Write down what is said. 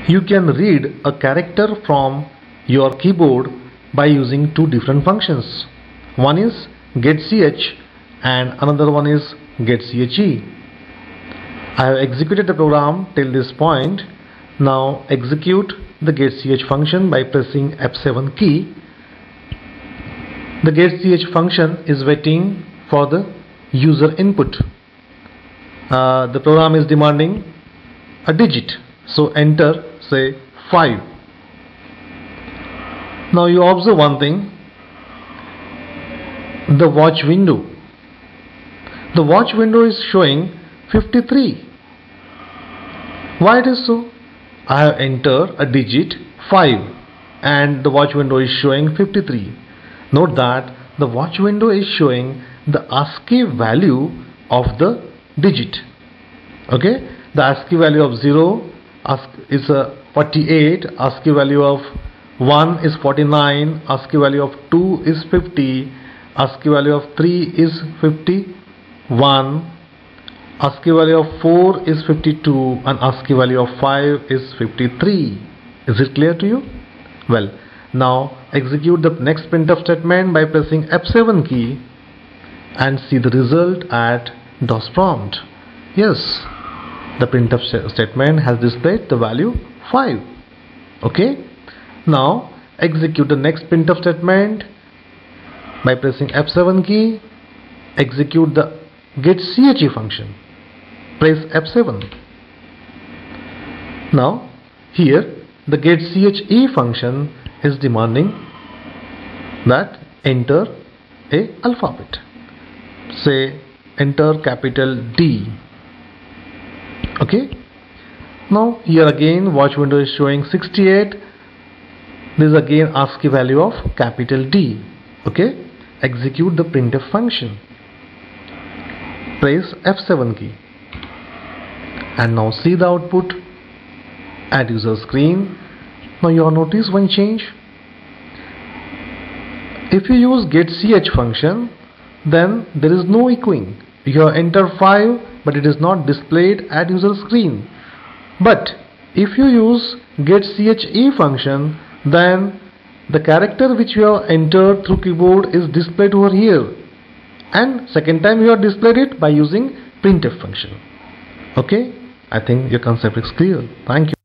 You can read a character from your keyboard by using two different functions. One is getch and another one is getche. I have executed the program till this point. Now execute the getch function by pressing F7 key. The getch function is waiting for the user input. The program is demanding a digit, so enter say 5. Now you observe one thing, the watch window. The watch window is showing 53. Why it is so? I have entered a digit 5 and the watch window is showing 53. Note that the watch window is showing the ASCII value of the digit. Okay, the ASCII value of 0 is 48, ASCII value of 1 is 49, ASCII value of 2 is 50, ASCII value of 3 is 51, ASCII value of 4 is 52 and ASCII value of 5 is 53. Is it clear to you? Well, now execute the next printf statement by pressing F7 key and see the result at DOS prompt. Yes, the printf statement has displayed the value 5. Okay, now execute the next printf statement by pressing F7 key. Execute the getche function. Press F7. Now here the getche function is demanding that enter a alphabet. Say enter capital D. Okay. Now here again watch window is showing 68. This is again ASCII value of capital D. Okay. Execute the printf function. Press F7 key. And now see the output at user screen. Now you have noticed one change. If you use getch function, then there is no echoing. You have entered 5 but it is not displayed at user screen. But if you use getche function, then the character which you have entered through keyboard is displayed over here, and second time you have displayed it by using printf function. Okay, I think your concept is clear. Thank you.